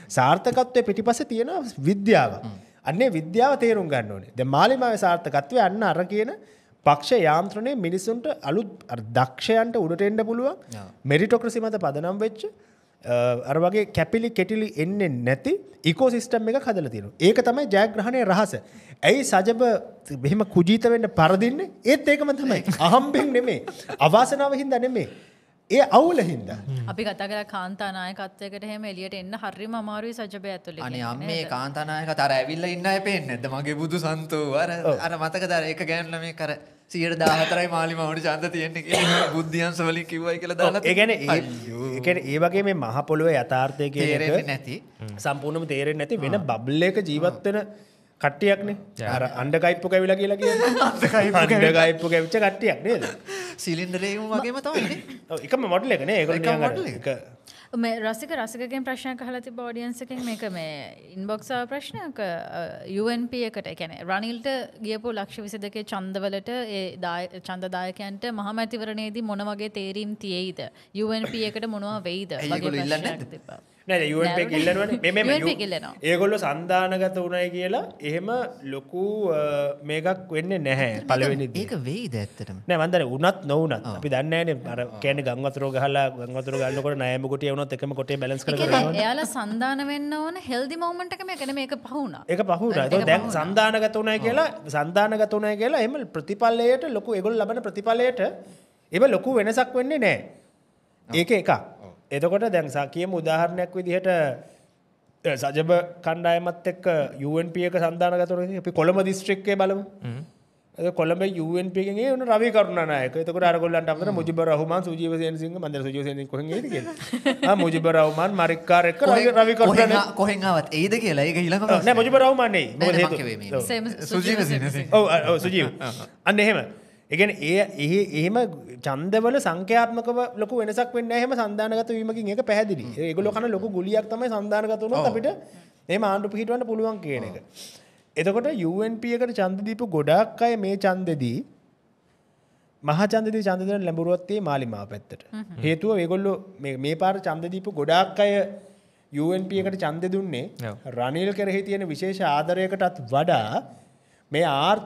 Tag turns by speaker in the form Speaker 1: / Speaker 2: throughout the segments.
Speaker 1: සාර්ථකත්වයේ පිටිපස්සේ තියෙන විද්‍යාව. අන්නේ විද්‍යාව තේරුම් ගන්න ඕනේ. දැන් මාලිමාවේ සාර්ථකත්වය අන්න අර කියන පක්ෂ යාන්ත්‍රණයේ මිනිසුන්ට අලුත් දක්ෂයන්ට උඩට එන්න පුළුවන් මෙරිටොක්‍රසි මත පදනම් වෙච්ච අර වගේ කැපිලි කෙටිලි එන්නේ නැති ඉකෝසිස්ටම් එකක් හදලා තියෙනවා. ඒක තමයි ජයග්‍රහණයේ රහස. ඇයි සජබ මෙහෙම කුජීත වෙන්න පරදින්නේ? ඒත් ඒකම තමයි. අහම්බෙන් නෙමෙයි. අවාසනාව හින්දා නෙමෙයි. ඒ අවුල හින්දා.
Speaker 2: අපි කතා කරලා කාන්තා නායකත්වයකට එහෙම එළියට එන්න හරිම අමාරුයි සජබය ඇතුලේ.
Speaker 3: අනේ අම්මේ කාන්තා නායකත් අර ඇවිල්ලා ඉන්න අය පේන්නේ නැද්ද? මගේ බුදු සන්තෝ අර මතකද අර එක ගෑනු ළමෙක් අර 114යි මාලිමාවට ඡන්ද තියෙන්නේ කියලා බුද්ධියන්ස වලින් කිව්වයි කියලා දාලා.
Speaker 1: ඒ කියන්නේ ඒ වගේ මේ මහ පොළොවේ යථාර්ථය කියන එක
Speaker 3: තේරෙන්නේ නැති
Speaker 1: සම්පූර්ණයෙන්ම තේරෙන්නේ නැති වෙන බබල් එක ජීවත් වෙන කට්ටියක්නේ. අර අණ්ඩකයිප්පු කැවිලා කියලා කියන්නේ. අණ්ඩකයිප්පු කැවිච්ච කට්ටියක් නේද?
Speaker 3: සිලින්ඩරේම වගේම තමයි.
Speaker 1: ඔව් එකම මොඩල් එක නේ. ඒගොල්ලෝ එක
Speaker 2: මේ රසිකගෙන් ප්‍රශ්නයක් අහලා තිබ්බ ඔඩියන්ස් එකෙන් මේක මේ ඉන්බොක්ස් ආව ප්‍රශ්නයක් UNP එකට ඒ කියන්නේ රනිල්ට ගියපු ලක්ෂ 22 ඡන්දවලට ඒ ඡන්දදායකයන්ට මහමැතිවරණයේදී මොන වගේ තේරීම් තියෙයිද UNP එකට මොනවා වෙයිද වගේ ප්‍රශ්නයක් තිබ්බා.
Speaker 1: නෑ UNP එක ඉල්ලනවනේ මේ ඒගොල්ලෝ සන්දානගත උනායි කියලා එහෙම ලොකු මේකක් වෙන්නේ නැහැ පළවෙනි දී.
Speaker 3: ඒක වෙයිද ඇත්තටම?
Speaker 1: නෑ මන් දන්නේ උනත් නොඋනත් අපි දන්නේ නැහැනේ අර කියන්නේ ගම් වතුර ගහලා ගම් වතුර ගන්නකොට ණයම කොටිය වුණොත් එකම කොටිය බැලන්ස් කරගෙන යනවා.
Speaker 2: එයාලා සන්දාන වෙන්න ඕන හෙල්දි මොමන්ට් එක මේක නෙමෙයි ඒක පහුණා.
Speaker 1: ඒක පහුණා. ඒක දැන් සන්දානගත උනායි කියලා එහෙම ප්‍රතිඵලයට ලොකු ඒගොල්ලෝ ලබන ප්‍රතිඵලයට එහෙම ලොකු වෙනසක් වෙන්නේ නැහැ. ඒක එකක්. එතකොට දැන් කියමු උදාහරණයක් විදිහට සජබ කණ්ඩායමත් එක්ක UNP එක සන්දානගත වුණා. අපි කොළඹ දිස්ත්‍රික්කයේ බලමු. කොළඹ UNP එකෙන් ඒ උන රවි කරුණානායක. එතකොට අරගොල්ලන්ට අමතර මුජිබුර් රහමාන් සුජීව සේනසිංහ මන්දර සුජීව සේනසිංහ කොහෙන් එයිද කියලා. මුජිබුර් රහමාන් මරික්කාර් එක්ක රවි කරුණානායක
Speaker 3: කොහෙන් ආවත් එයිද කියලා ඒක ඊළඟ
Speaker 1: නෑ මුජිබුර් රහමාන් නෙයි. මොකද හේතුව
Speaker 3: සුජීව සේනසිංහ.
Speaker 1: ඔව් සුජීව. අන්න එහෙම. ඒ කියන්නේ එහෙම ඡන්දවල සංඛ්‍යාත්මකව ලොකු වෙනසක් වෙන්නේ නැහැ. එහෙම සන්දානගත වීමකින් ඒක පැහැදිලි. ඒගොල්ලෝ කරන ලොකු ගුලියක් තමයි සන්දානගත වුණොත් අපිට එහෙම ආණ්ඩු පිහිටවන්න පුළුවන් කියන එක. එතකොට UNP එකට ඡන්ද දීපු ගොඩාක් අය මේ ඡන්දෙදී මහා ඡන්දෙදී ඡන්ද දෙන ලැබුරුවත් tie මාලිමාව පැත්තට. හේතුව ඒගොල්ලෝ මේ පාර ඡන්ද දීපු ගොඩාක් අය UNP එකට ඡන්ද දුන්නේ රනිල් කෙරෙහි තියෙන විශේෂ ආදරයකටත් වඩා මේ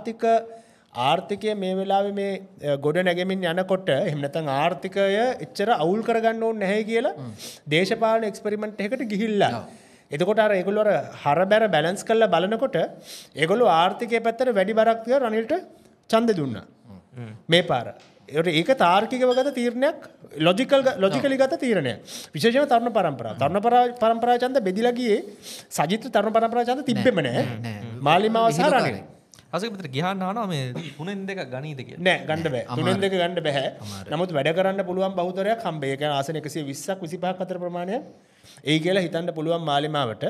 Speaker 1: ආර්ථිකය මේ වෙලාවේ මේ ගොඩ නැගෙමින් යනකොට එහෙම නැත්නම් ආර්ථිකය එච්චර අවුල් කරගන්න ඕනේ නැහැ කියලා දේශපාලන එක්ස්පෙරිමන්ට් එකකට ගිහිල්ලා. එතකොට අර ඒගොල්ලෝ අර හරබැර බැලන්ස් කරලා බලනකොට ඒගොල්ලෝ ආර්ථිකයේ පැත්තට වැඩි බරක් තියලා රනිල්ට ඡන්ද දුන්නා. මේ පාර. ඒක තාර්කිකව ගත තීරණයක් ලොජිකලි ගත තීරණයක්. විශේෂයෙන්ම තරුණ පරම්පරාව. තරුණ පරම්පරාව ඡන්ද බෙදිලා ගියේ සජිත් තරුණ පරම්පරාව ඡන්ද තිබ්බෙම නැහැ. මාලිමාව සහ රනිල්.
Speaker 4: අසකපතර ගිහන්න ආනවා මේ 3-2 ගණීද කියලා.
Speaker 1: නෑ ගන්න බෑ. 3-2 ගන්න බෑ. නමුත් වැඩ කරන්න පුළුවන් බහුතරයක් හම්බෙයි. ඒ කියන්නේ ආසන 120ක් 25ක් අතර ප්‍රමාණයක්. ඒ කියලා හිතන්න පුළුවන් මාලිමාවට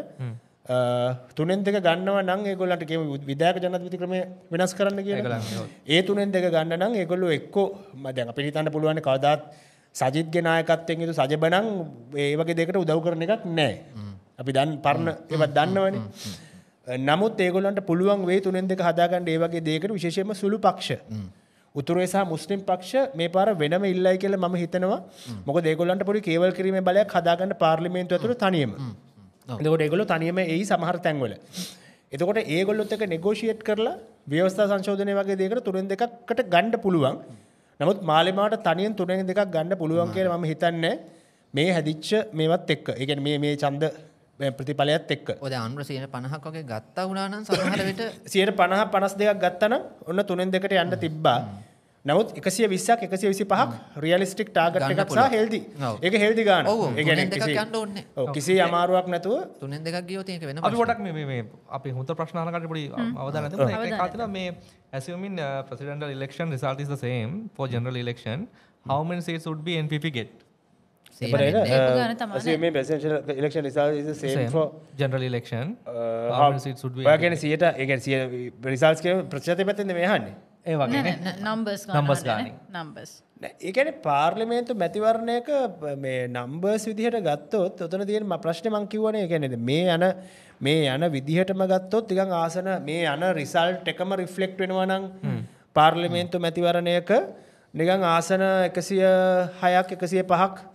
Speaker 1: 3-2 ගන්නවා නම් ඒගොල්ලන්ට කියමු විධායක ජනාධිපති ක්‍රමය වෙනස් කරන්න කියලා. ඒ 3-2 ගන්න නම් ඒගොල්ලෝ එක්කෝ දැන් අපිට හිතන්න පුළුවන් කවදාත් සජිත්ගේ නායකත්වයෙන් යුතු සජබ නම් ඒ වගේ දෙයකට උදව් කරන එකක් නෑ. අපි දැන් පරණ ඒවත් දන්නවනේ. නමුත් ඒගොල්ලන්ට පුළුවන් වෙයි 3-2 හදාගන්න ඒ වගේ දෙයකට විශේෂයෙන්ම සුළු පක්ෂ. උතුරේ සහ මුස්ලිම් පක්ෂ මේ පාර වෙනම ඉල්ලයි කියලා මම හිතනවා. මොකද ඒගොල්ලන්ට පොඩි කේවල් කිරීමේ බලයක් හදාගන්න පාර්ලිමේන්තුව ඇතුළේ තනියම. එතකොට ඒගොල්ලෝ තනියම එයි සමහර තැන්වල. එතකොට ඒගොල්ලොත් එක්ක නෙගෝෂියේට් කරලා ව්‍යවස්ථා සංශෝධනය වගේ දෙයකට 3-2කට ගන්න පුළුවන්. නමුත් මාලිමාවට තනියෙන් 3-2ක් ගන්න පුළුවන් කියලා මම හිතන්නේ මේ හැදිච්ච මේවත් එක්ක. ඒ කියන්නේ මේ ඡන්ද ප්‍රතිඵලයත් එක්ක.
Speaker 3: ඔය දැන් අනුර 50ක් වගේ ගත්තා වුණා නම් සමහර විට
Speaker 1: 50 52ක් ගත්තා නම් ඔන්න 3-2කට යන්න තිබ්බා. නමුත් 120ක් 125ක් රියලිස්ටික් ටාගට් එකක් සහ හෙල්දි. ඒක හෙල්දි ගන්න.
Speaker 3: ඒ කියන්නේ
Speaker 1: කිසි අමාරුවක් නැතුව
Speaker 3: 3-2ක් ගියොත් ඒක වෙනම.
Speaker 4: අපි පොඩක් මේ අපි හුත ප්‍රශ්න අහන කටට පොඩි අවධානයක් දෙමු. ඒක කාතිලා මේ assuming presidential election result is the same for general election, how many seats would be NPP get?
Speaker 1: Assuming presidential election result is the same for
Speaker 4: general election, how many seats would be?
Speaker 1: ඔය කියන්නේ 100ට ඒ කියන්නේ results කියන ප්‍රතිශතපතෙන්ද මේ අහන්නේ?
Speaker 4: ඒ වගේ නේ.
Speaker 2: numbers
Speaker 4: ගානේ.
Speaker 2: numbers.
Speaker 1: ඒ කියන්නේ පාර්ලිමේන්තු මැතිවරණයක මේ numbers විදිහට ගත්තොත් උතන තියෙන ප්‍රශ්නේ මම කියවනේ ඒ කියන්නේ මේ යන විදිහටම ගත්තොත් ටිකක් ආසන මේ යන result එකම reflect වෙනවා නම් පාර්ලිමේන්තු මැතිවරණයක නිකන් ආසන 106ක් 105ක්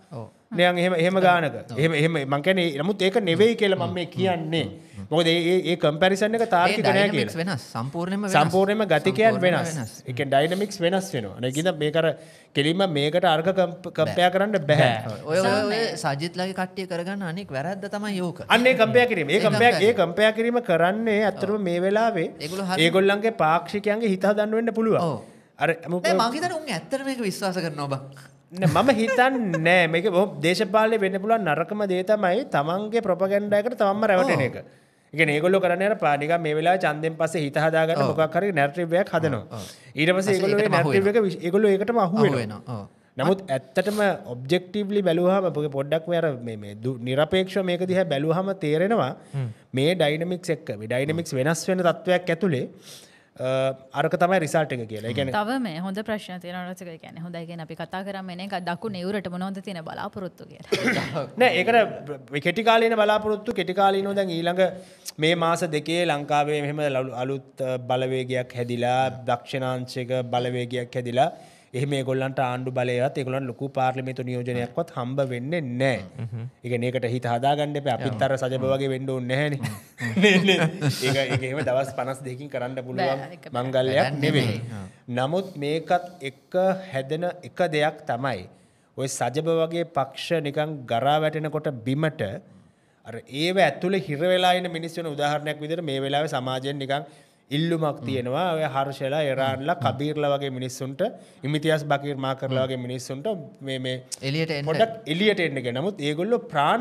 Speaker 1: නිකන් එහෙම ගානක. එහෙම මං කියන්නේ නමුත් ඒක නෙවෙයි කියලා මම මේ කියන්නේ. මොකද ඒ කම්පැරිසන් එක තාර්කික නෑ කියලා.
Speaker 3: වෙනස් සම්පූර්ණයෙන්ම
Speaker 1: සම්පූර්ණයෙන්ම ගතිකයන් වෙනස්. ඒ කියන්නේ ඩයිනමික්ස් වෙනස් වෙනවා. ඒකින්ද මේක අර කෙලින්ම මේකට අර්ග කම්පෙයාර් කරන්න බෑ.
Speaker 3: ඔය සජිත්ලාගේ කට්ටිය කරගන්න අනික වැරද්ද තමයි යෝක.
Speaker 1: අන්න ඒ කම්පෙයාර් කිරීම. ඒ කම්පෙයාර් කිරීම කරන්නේ ඇත්තටම මේ වෙලාවේ ඒගොල්ලන්ගේ පාක්ෂිකයන්ගේ හිත හදන්න වෙන්න පුළුවන්. අර
Speaker 3: මම හිතන්නේ උන් ඇත්තට මේක විශ්වාස කරනවා බං.
Speaker 1: මම හිතන්නේ නෑ මේක දේශපාලනේ වෙන්න පුළුවන් නරකම දේ තමයි තමන්ගේ ප්‍රොපගැන්ඩා එකට තමන්ම රැවටෙන එක. ඒ කියන්නේ ඒගොල්ලෝ කරන්නේ අර නිකන් මේ වෙලාවේ ඡන්දෙන් පස්සේ හිත හදාගන්න මොකක් හරි නැරටිව් එකක් හදනවා. ඊට පස්සේ ඒගොල්ලෝ ඒ නැරටිව් එක ඒගොල්ලෝ ඒකටම අහු වෙනවා. නමුත් ඇත්තටම ඔබ්ජෙක්ටිව්ලි බැලුවාම පොඩ්ඩක් මේ අර මේ නිරපේක්ෂව මේක දිහා බැලුවාම තේරෙනවා මේ ඩයිනමික්ස් එක්ක මේ ඩයිනමික්ස් වෙනස් වෙන තත්වයක් ඇතුලේ අරක තමයි රිසල්ට් එක කියලා. ඒ කියන්නේ
Speaker 2: තව මේ හොඳ ප්‍රශ්න තියෙනවා රසික. ඒ කියන්නේ හොඳයි කියන අපි කතා කරාම එන එක දකුණු එවුරට මොනවද තියෙන බලාපොරොත්තු කියලා.
Speaker 1: නෑ ඒකට කෙටි කාලීන බලාපොරොත්තු කෙටි කාලීනව දැන් ඊළඟ මේ මාස දෙකේ ලංකාවේ මෙහෙම අලුත් බලවේගයක් හැදිලා දක්ෂිණාංශික බලවේගයක් හැදිලා එහෙම ඒගොල්ලන්ට ආණ්ඩු බලයවත් ඒගොල්ලන්ට ලොකු පාර්ලිමේන්තු නියෝජනයක්වත් හම්බ වෙන්නේ නැහැ. ඒ කියන්නේ ඒකට හිත හදාගන්න එපා. අපිත් අර සජබ වගේ වෙන්න ඕනේ නැහැනේ. ඒක එහෙම දවස් 52කින් කරන්න පුළුවන් මංගල්‍යයක් නෙවෙයි. නමුත් මේකත් එක්ක හැදෙන එක දෙයක් තමයි ඔය සජබ වගේ පක්ෂ නිකන් ගරා වැටෙනකොට බිමට අර ඒව ඇතුලේ හිර වෙලා ඉන්න මිනිස්සු වෙන උදාහරණයක් විදිහට මේ වෙලාවේ සමාජයෙන් නිකන් ඉල්ලුමක් තියෙනවා ඔය හර්ෂලා එරාන්ලා කබීර්ලා වගේ මිනිස්සුන්ට ඉමිතියාස් බකීර් මාකර්ලා වගේ මිනිස්සුන්ට මේ
Speaker 3: එළියට එන්න
Speaker 1: පොඩක් එළියට එන්න කියන නමුත් ඒගොල්ලෝ ප්‍රාණ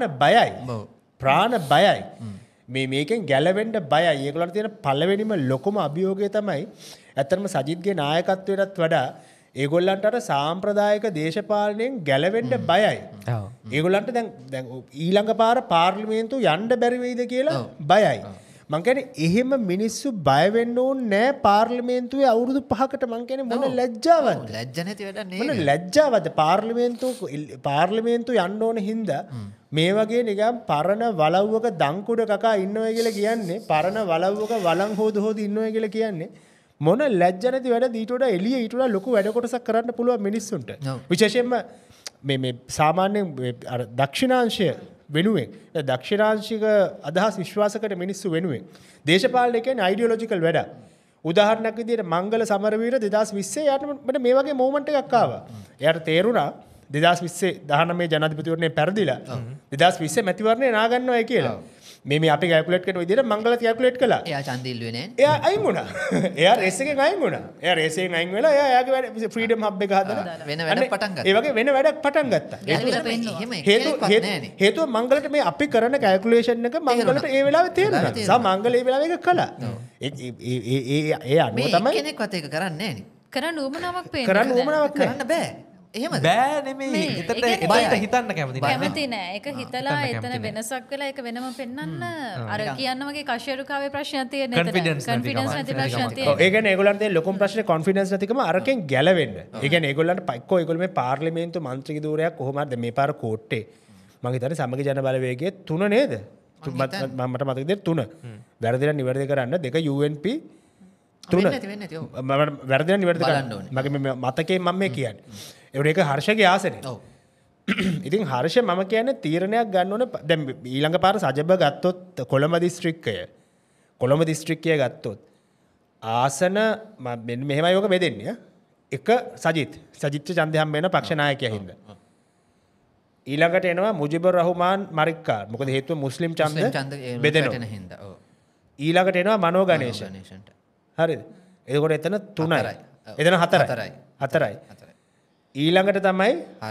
Speaker 1: බයයි මේකෙන් ගැලවෙන්න බයයි ඒගොල්ලන්ට තියෙන පළවෙනිම ලොකුම අභියෝගය තමයි ඇත්තටම සජිත්ගේ නායකත්වයටත් වඩා ඒගොල්ලන්ට අර සාම්ප්‍රදායික දේශපාලනයෙන් ගැලවෙන්න බයයි. ඒගොල්ලන්ට දැන් ඊළඟ පාර පාර්ලිමේන්තුව යන්න බැරි වෙයිද කියලා බයයි. මං කියන්නේ එහෙම මිනිස්සු බය වෙන්න ඕනේ නෑ පාර්ලිමේන්තුවේ අවුරුදු 5කට මං කියන්නේ මොන ලැජ්ජාවක්ද?
Speaker 3: ලැජ්ජ නැති වැඩක් නේ.
Speaker 1: මොන ලැජ්ජාවක්ද පාර්ලිමේන්තුව යන්න ඕන හින්දා මේ වගේ නිකන් පරණ වලව්වක දංකුඩ කකා ඉන්නවා කියලා කියන්නේ පරණ වලව්වක වලං හොද ඉන්නවා කියලා කියන්නේ මොන ලැජ්ජ නැති වැඩ ඊට වඩා එළිය ඊට වඩා ලොකු වැඩ කොටසක් කරන්න පුළුවන් මිනිස්සුන්ට. විශේෂයෙන්ම මේ සාමාන්‍ය අර දක්ෂිණාංශය වෙනුවෙන් දක්ෂිණාංශික අදහස් විශ්වාස කරන මිනිස්සු වෙනුවෙන් දේශපාලනය කියන්නේ අයිඩියොලොජිකල් වැඩක්. උදාහරණයක් විදිහට මංගල සමරවීර 2020 යාට මට මේ වගේ මොමන්ට් එකක් ආවා. එයාට තේරුණා 2020 19 ජනාධිපතිවරණය පෙරදිලා 2020 මැතිවරණය නා ගන්නවයි කියලා. මේ අපි කැල්කියුලේට් කරන විදිහට මංගලත් කැල්කියුලේට් කළා.
Speaker 3: එයා ඡන්දෙ ඉල්ලුවේ නෑ.
Speaker 1: එයා අයින් වුණා. එයා රේස් එකෙන් අයින් වුණා. එයා රේස් එකෙන් අයින් වෙලා එයාගේ වැඩ ෆ්‍රීඩම් හබ් එක හදලා
Speaker 3: වෙන වැඩක් පටන් ගත්තා.
Speaker 1: ඒ වගේ වෙන වැඩක් පටන් ගත්තා. හේතුව මංගලට මේ අපි කරන කැල්කියුලේෂන් එක මංගලට ඒ වෙලාවේ තේරුණා. සා මංගල ඒ වෙලාවේ ඒක කළා. ඒ අනුව තමයි
Speaker 3: කෙනෙක්වත් ඒක කරන්නේ නෑනේ.
Speaker 2: කරන්න උවමනාවක් පේන්නේ.
Speaker 1: කරන්න උවමනාවක්
Speaker 3: කරන්න බෑ. එහෙමද?
Speaker 4: බෑ නෙමෙයි. එතට හිතන්න කැමති නෑ.
Speaker 2: කැමති නෑ. ඒක හිතලා එතන වෙනසක් වෙලා ඒක වෙනම පෙන්වන්න අර කියන්න වගේ කෂයරුකාවේ ප්‍රශ්නයක් තියෙන එතන.
Speaker 4: Confidence
Speaker 2: නැති ප්‍රශ්නයක්
Speaker 1: ඔව්
Speaker 2: තියෙන.
Speaker 1: ඒ කියන්නේ ඒගොල්ලන්ට තියෙන ලොකුම ප්‍රශ්නේ කොන්ෆිඩන්ස් නැතිකම අරකින් ගැලවෙන්න. ඒ කියන්නේ ඒගොල්ලන්ට එක්කෝ ඒගොල්ලෝ මේ පාර්ලිමේන්තු මන්ත්‍රී ධූරයක් කොහොම හරි මේ පාර කෝට්ටේ මම හිතන්නේ සමගි ජන බලවේගයේ 3 නේද? මට මතක විදිහට 3. වැරදිලා නිවැරදි කරන්න 2 UNP 3. මම වැරදිලා නිවැරදි කරන්න. මගේ මතකයෙන් මම මේ කියන්නේ. ඒක හර්ෂගේ ආසනේ.
Speaker 3: ඔව්.
Speaker 1: ඉතින් හර්ෂ මම කියන්නේ තීරණයක් ගන්න ඕනේ. දැන් ඊළඟ පාර සජබ ගත්තොත් කොළඹ දිස්ත්‍රික්කය ගත්තොත් ආසන මෙන්න මෙහෙමයි ඔක බෙදෙන්නේ. එක සජිත් ඡන්දය හම්බ වෙන පක්ෂ නායකයා හින්දා. ඊළඟට එනවා මුජිබුර් රහ්මාන් මරික්කා. මොකද හේතුව මුස්ලිම් ඡන්ද බෙදෙනවා. ඊළඟට එනවා මනෝ ගණේෂ. හරිද? එතකොට එතන 3යි. එතන 4යි. ඊළඟට තමයි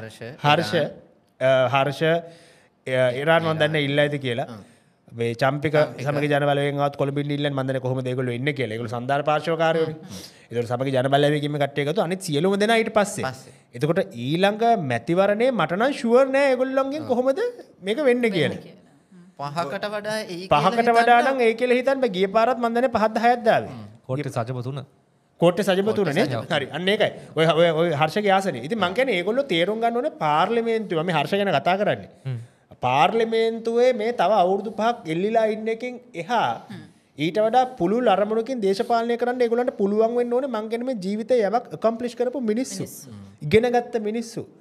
Speaker 1: හර්ෂ ඉරාන් මන් දන්නේ ඉල්ලයිද කියලා මේ චම්පික සමගි ජන බලවේගයෙන් ආවත් කොළඹින් ඉල්ලන්නේ මන් දන්නේ කොහොමද ඒගොල්ලෝ ඉන්නේ කියලා. ඒගොල්ලෝ සන්දාන පාර්ශවකාරයෝනේ. ඒතකොට සමගි ජන බලවේගයෙන් කට්ටිය ගත්තා අනිත් සියලුම දෙනා ඊට පස්සේ. එතකොට ඊළඟ මැතිවරණේ මට නම් ෂුවර් නෑ ඒගොල්ලෝන්ගෙන් කොහොමද මේක වෙන්නේ කියලා.
Speaker 3: 5කට වඩා
Speaker 1: නම් ඒ කියලා හිතන්න බෑ. ගිය පාරත් මන් දන්නේ 5ක් 10ක් දාවේ.
Speaker 4: කෝට්ටේ සජබ 3.
Speaker 1: කෝට්ටේ සජබ 3 නේ. හරි. අන්න ඒකයි. ඔය හර්ෂගේ ආසනේ. ඉතින් මං කියන්නේ ඒගොල්ලෝ තේරුම් ගන්න ඕනේ පාර්ලිමේන්තුවේ මම හර්ෂ ගැන කතා කරන්නේ. පාර්ලිමේන්තුවේ මේ තව අවුරුදු 5ක් එල්ලිලා ඉන්න එකෙන් එහා ඊට වඩා පුළුල් අරමුණකින් දේශපාලනය කරන්න ඒගොල්ලන්ට පුළුවන් වෙන්න ඕනේ. මං කියන්නේ මේ ජීවිතේ යමක් accomplish කරපු මිනිස්සු. ඉගෙනගත්ත මිනිස්සු.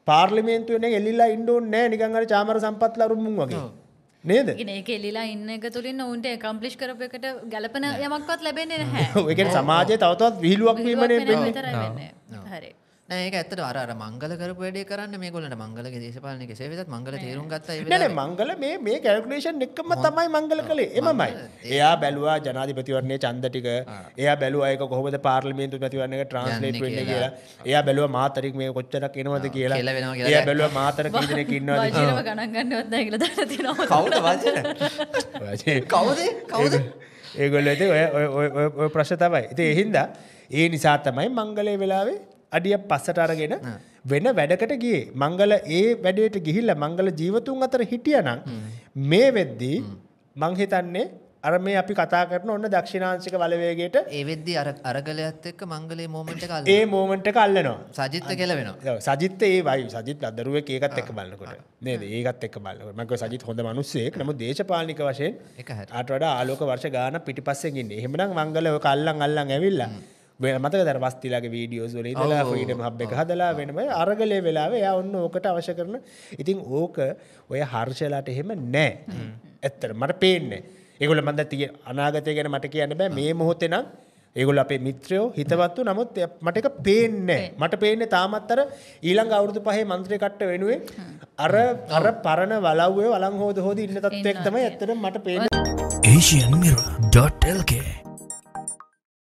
Speaker 1: පාර්ලිමේන්තුවෙන් එල්ලිලා ඉන්න ඕනේ නැහැ නිකන් අර චාමර සම්පත් ලරුමුන් වගේ. නේද?
Speaker 2: ඒක එල්ලිලා ඉන්න එක තුලින් උන්ට ඇකම්ප්ලිෂ් කරපු එකට ගැළපෙන යමක්වත් ලැබෙන්නේ නැහැ.
Speaker 1: ඒ කියන්නේ සමාජයේ තව තවත් විහිළුවක් වීමනේ
Speaker 2: වෙන්නේ. හරි.
Speaker 3: නෑ ඒක ඇත්තට අර මංගල කරපු වැඩේ කරන්න මේගොල්ලන්ට මංගලගේ දේශපාලන කෙසේ වෙතත් මංගල තේරුම් ගත්තා ඒ
Speaker 1: නෑ මංගල මේ කැල්කියුලේෂන් එකම තමයි මංගල කළේ එමමයි. එයා බැලුවා ජනාධිපතිවරණයේ ඡන්ද ටික. එයා බැලුවා ඒක කොහොමද පාර්ලිමේන්තු මැතිවරණයක ට්‍රාන්ස්ලේට් වෙන්නේ කියලා. එයා බැලුවා මාතරික මේක කොච්චරක් එනවද කියලා. එයා බැලුවා මාතර කී දෙනෙක් ඉන්නවද කියලා.
Speaker 2: වජිරව ගණන් ගන්නවත් නැහැ කියලා දාලා තියෙනවා.
Speaker 3: කවුද වජිර? කවුද?
Speaker 1: ඒගොල්ලෝ ඉතින් ඔය ප්‍රශ්න තමයි. ඉතින් ඒ හින්දා ඒ නිසා තමයි මංගලයේ වෙලාවේ අඩිය පස්සට අරගෙන වෙන වැඩකට ගියේ. මංගල ඒ වැඩේට ගිහිල්ලා මංගල ජීවතුන් අතර හිටියනම් මේ වෙද්දී මං හිතන්නේ අර මේ අපි කතා කරන ඔන්න දක්ෂිණාංශික බලවේගයට
Speaker 3: ඒ වෙද්දී අර අරගලයත් එක්ක මංගලේ මොමන්ට් එක
Speaker 1: ඒ මොමන්ට් එක අල්ලනවා.
Speaker 3: සජිත් කෙලවෙනවා.
Speaker 1: සජිත් ඒ වයි සජිත් ලදරුවෙක් ඒකත් එක්ක බලනකොට නේද? ඒකත් එක්ක බලනකොට මම කිව්වා සජිත් හොඳ මිනිස්සෙක්. නමුත් දේශපාලනික වශයෙන් ආට වඩා ආලෝක වර්ෂ ගානක් පිටිපස්සෙන් ඉන්නේ. එහෙමනම් මංගල ඔය අල්ලන් ඇවිල්ලා මතකද අර වස්තිලාගේ වීඩියෝස් වල ඉඳලා ෆ්‍රීඩම් හබ් එක හදලා වෙනම අරගලේ වෙලාවේ එයා ඔන්න ඕකට අවශ්‍ය කරන. ඉතින් ඕක ඔය හර්ෂලාට එහෙම නැහැ. ඇත්තට මට පේන්නේ. ඒගොල්ලෝ මන්ද අනාගතය ගැන මට කියන්න බෑ මේ මොහොතේ නම් ඒගොල්ලෝ අපේ මිත්‍රයෝ හිතවත්තු. නමුත් මට ඒක පේන්නේ නැහැ. මට පේන්නේ තාමත් අර ඊළඟ අවුරුදු 5 මන්ත්‍රී කට්ට වෙනුවෙන් අර පරණ වලව්වේ වළං හොද ඉන්න තත්ත්වයක් තමයි ඇත්තටම මට පේන්නේ.
Speaker 5: asianmirror.lk